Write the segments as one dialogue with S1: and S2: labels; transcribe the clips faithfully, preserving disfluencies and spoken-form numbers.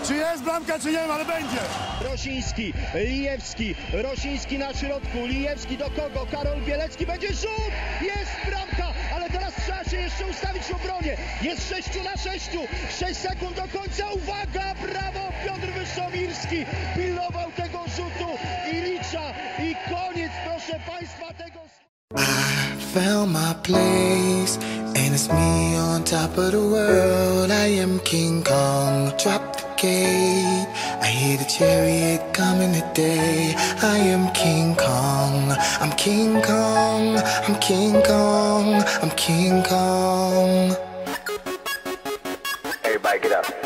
S1: Czy jest bramka, czy nie ma, ale będzie.
S2: Rosiński, Lijewski, Rosiński na środku, Lijewski do kogo? Karol Bielecki, będzie rzut! Jest bramka, ale teraz trzeba się jeszcze ustawić w obronie. Jest sześciu na sześciu, sześć sekund do końca, uwaga, brawo, Piotr Wyszomirski pilnował tego rzutu i licza i koniec, proszę Państwa, tego...
S3: I found my place, and it's me on top of the world. I am King Kong, drop the gate. I hear the chariot coming today. I am King Kong, I'm King Kong, I'm King Kong, I'm King Kong.
S4: Everybody get up.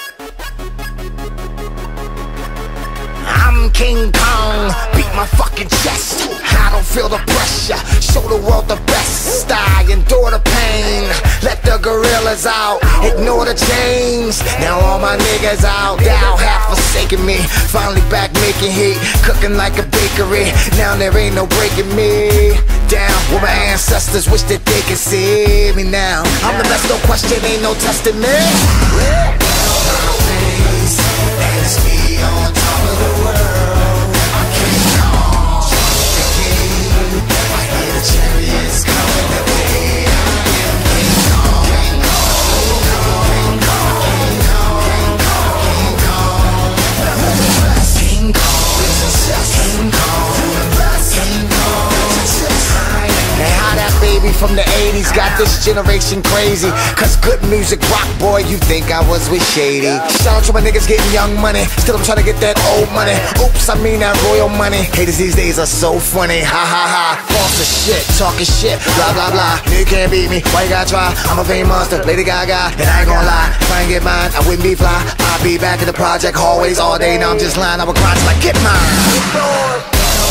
S3: I'm King Kong, beat my fucking chest. I don't feel the pressure, show the world the best. I endure the pain, let the gorillas out, ignore the chains. Now all my niggas out, thou have forsaken me. Finally back making heat, cooking like a bakery. Now there ain't no breaking me down. Where my ancestors wish that they could see me now. I'm the best, no question, ain't no testing me. And it's me on top of the world. I'm King Kong, the king. I hear the chariots coming today. I am King Kong, King Kong, King Kong, King Kong, King Kong, King Kong, King Kong. And how that baby from the eighties got this generation crazy? Cause good music rock, boy, you think I was with Shady. Shout out to my niggas getting young money, still I'm trying to get that old money. Oops, I mean that royal money. Haters these days are so funny, ha ha ha. False as shit, talking shit, blah blah blah. You can't beat me, why you gotta try? I'm a fame monster, Lady Gaga, and I ain't gonna lie. Try and get mine, I wouldn't be fly. I'll be back in the project hallways all day. Now I'm just lying, I would grind till I get mine.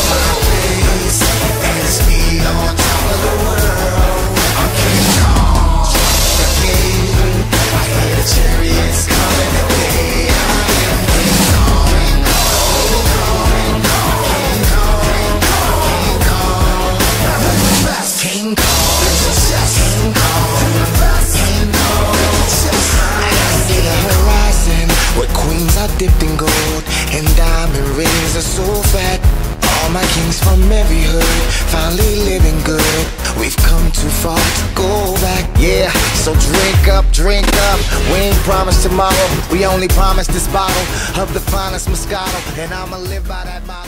S3: Dipped in gold and diamond rings are so fat. All my kings from every hood finally living good. We've come too far to go back. Yeah, so drink up, drink up. We ain't promised tomorrow, we only promised this bottle of the finest Moscato, and I'ma live by that motto.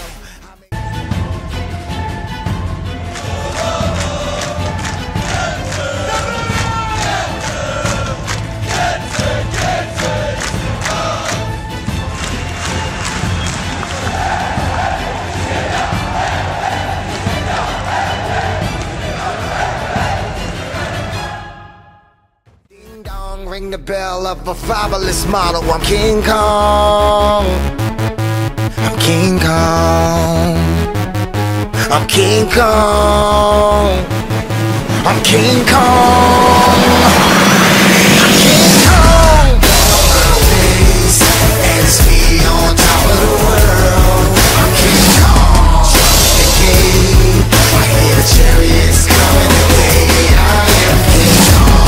S3: Ring the bell of a fabulous model. I'm King Kong, I'm King Kong, I'm King Kong, I'm King Kong, I'm King Kong. And it's me on top of the world. I'm King Kong, the king. I hear the chariots coming today. I am King Kong.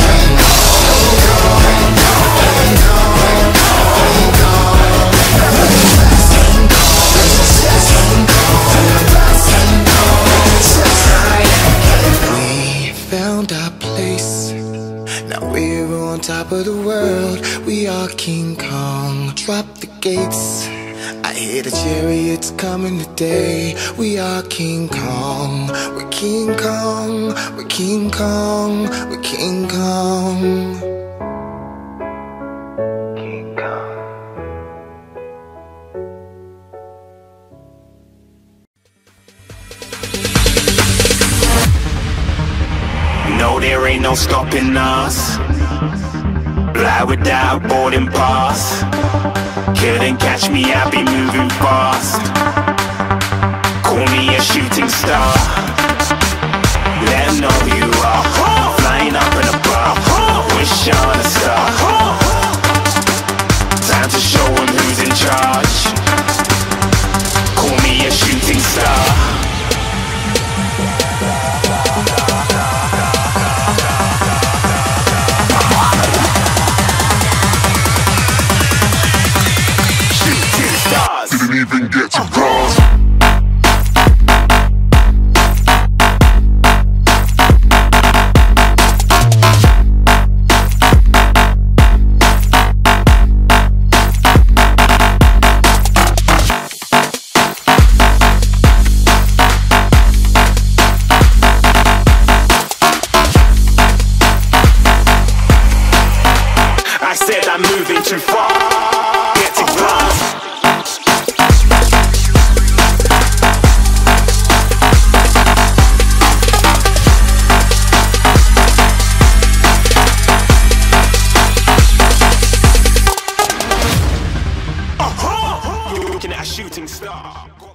S3: Top of the world, we are King Kong. Drop the gates, I hear the chariots coming today. We are King Kong, we're King Kong, we're King Kong, we're King Kong. King Kong.
S5: No, there ain't no stopping us. Fly without boarding pass. Couldn't catch me, I be moving fast. Call me a shooting star. Let 'em know who you are. Flying up in a bar. Wish on a star. Time to show 'em who's in charge. Call me a shooting star.
S4: even get to cross.
S5: I said I'm moving too far. Get to glass. Uh-huh. You're looking at a shooting star.